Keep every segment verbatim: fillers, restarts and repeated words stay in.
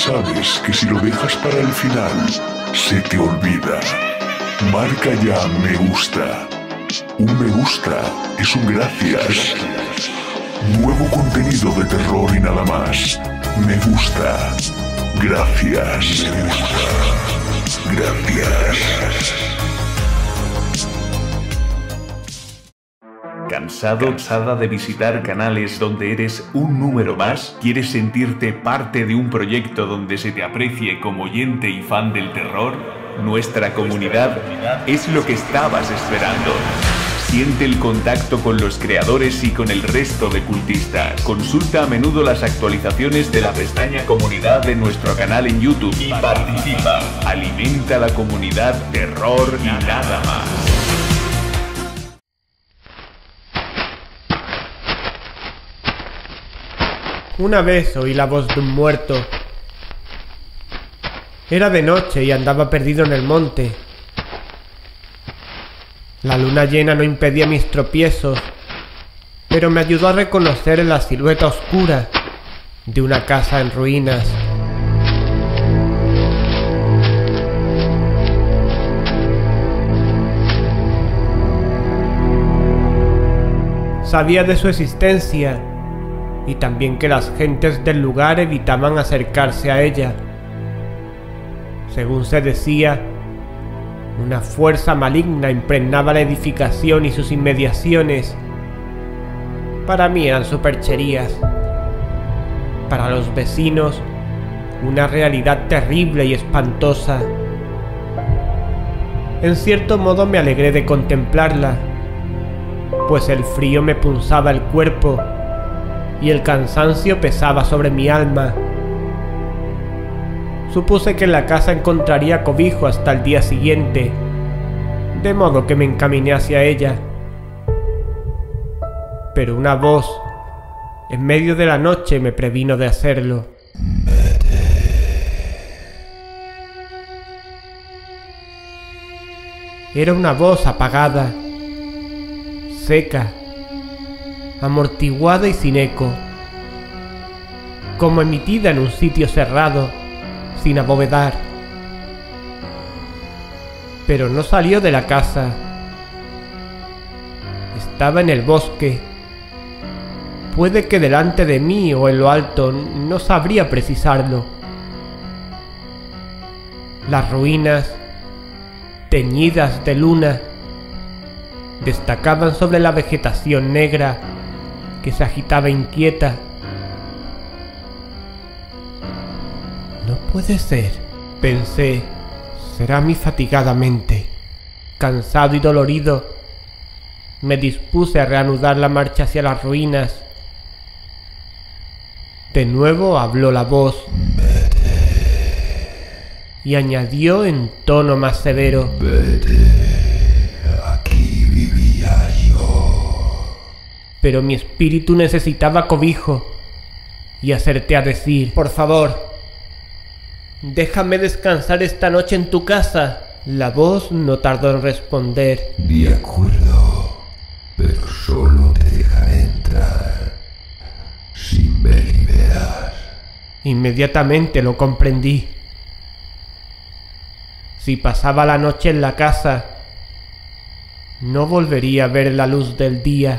sabes que si lo dejas para el final, se te olvida. Marca ya me gusta. Un me gusta es un gracias. Nuevo contenido de terror y nada más. Me gusta. Gracias. Me gusta. Gracias. ¿Cansado, cansada de visitar canales donde eres un número más? ¿Quieres sentirte parte de un proyecto donde se te aprecie como oyente y fan del terror? Nuestra comunidad es lo que estabas esperando. Siente el contacto con los creadores y con el resto de cultistas. Consulta a menudo las actualizaciones de la pestaña Comunidad de nuestro canal en YouTube y participa. Alimenta la comunidad terror y nada más. Una vez oí la voz de un muerto. Era de noche y andaba perdido en el monte. La luna llena no impedía mis tropiezos, pero me ayudó a reconocer la silueta oscura de una casa en ruinas. Sabía de su existencia y también que las gentes del lugar evitaban acercarse a ella. Según se decía, una fuerza maligna impregnaba la edificación y sus inmediaciones. Para mí eran supercherías. Para los vecinos, una realidad terrible y espantosa. En cierto modo me alegré de contemplarla, pues el frío me punzaba el cuerpo y el cansancio pesaba sobre mi alma. Supuse que en la casa encontraría cobijo hasta el día siguiente, de modo que me encaminé hacia ella. Pero una voz, en medio de la noche, me previno de hacerlo. Era una voz apagada, seca, amortiguada y sin eco, como emitida en un sitio cerrado, sin abovedar. Pero no salió de la casa. Estaba en el bosque. Puede que delante de mí o en lo alto, no sabría precisarlo. Las ruinas, teñidas de luna, destacaban sobre la vegetación negra que se agitaba inquieta. No puede ser, pensé, será mi fatigada mente. Cansado y dolorido, me dispuse a reanudar la marcha hacia las ruinas. De nuevo habló la voz. Vete. Y añadió en tono más severo. Vete. Aquí vivía yo. Pero mi espíritu necesitaba cobijo, y acerté a decir: por favor, déjame descansar esta noche en tu casa. La voz no tardó en responder. De acuerdo, pero solo te dejaré entrar si me liberas. Inmediatamente lo comprendí. Si pasaba la noche en la casa, no volvería a ver la luz del día.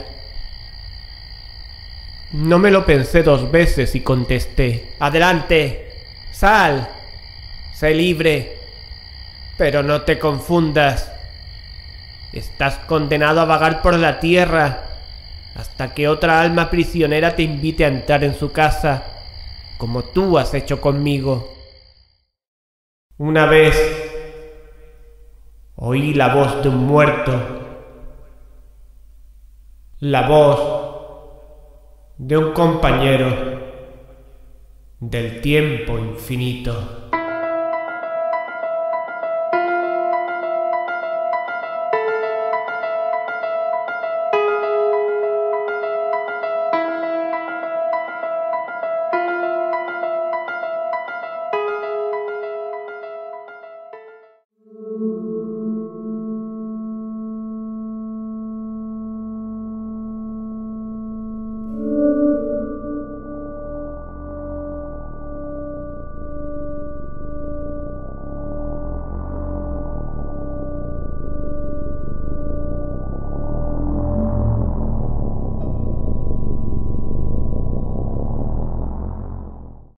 No me lo pensé dos veces y contesté: adelante, sal, sé libre, pero no te confundas. Estás condenado a vagar por la tierra hasta que otra alma prisionera te invite a entrar en su casa, como tú has hecho conmigo. Una vez oí la voz de un muerto, la voz de un compañero del tiempo infinito.